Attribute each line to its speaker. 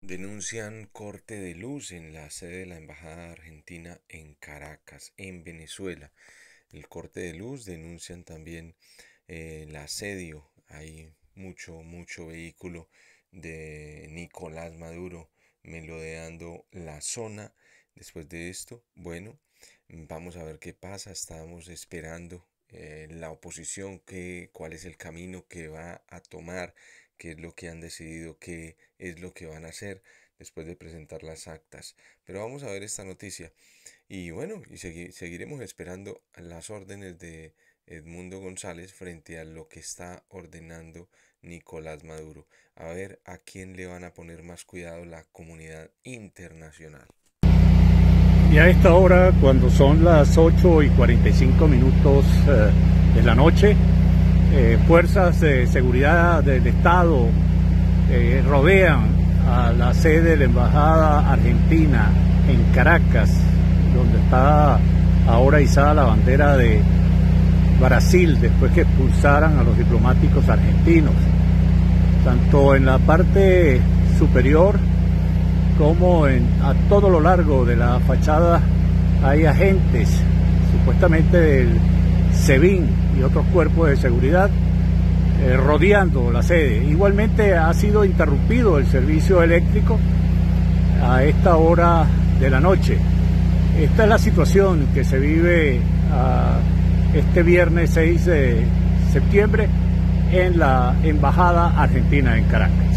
Speaker 1: Denuncian corte de luz en la sede de la Embajada Argentina en Caracas, en Venezuela. El corte de luz denuncian también el asedio. Hay mucho vehículo de Nicolás Maduro melodeando la zona. Después de esto, bueno, vamos a ver qué pasa. Estamos esperando la oposición, cuál es el camino que va a tomar, qué es lo que han decidido, qué es lo que van a hacer después de presentar las actas. Pero vamos a ver esta noticia. Y bueno, seguiremos esperando las órdenes de Edmundo González frente a lo que está ordenando Nicolás Maduro. A ver a quién le van a poner más cuidado la comunidad internacional.
Speaker 2: Y a esta hora, cuando son las 8:45 de la noche, fuerzas de seguridad del Estado rodean a la sede de la Embajada Argentina en Caracas, donde está ahora izada la bandera de Brasil, después que expulsaran a los diplomáticos argentinos. Tanto en la parte superior como a todo lo largo de la fachada hay agentes, supuestamente del SEBIN y otros cuerpos de seguridad, rodeando la sede. Igualmente ha sido interrumpido el servicio eléctrico a esta hora de la noche. Esta es la situación que se vive este viernes 6 de septiembre en la Embajada Argentina en Caracas.